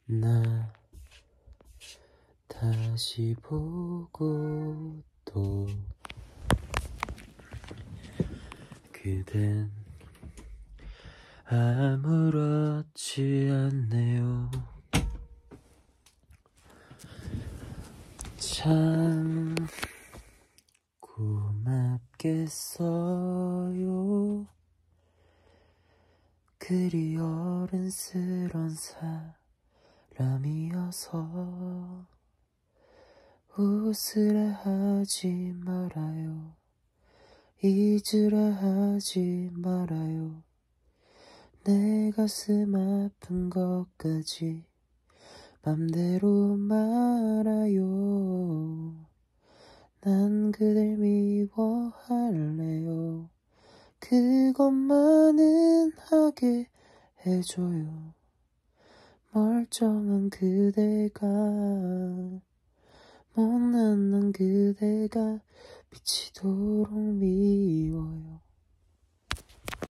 나 다시 보고 또 그댄 아무렇지 않네요. 참 고맙겠어요. 그리 어른스런 사람이어서 웃으라 하지 말아요. 잊으라 하지 말아요. 내 가슴 아픈 것까지 맘대로 말아요. 난 그댈 미워할래요. 그것만은 하게 해줘요. 멀쩡한 그대가 못난 난 그대가 미치도록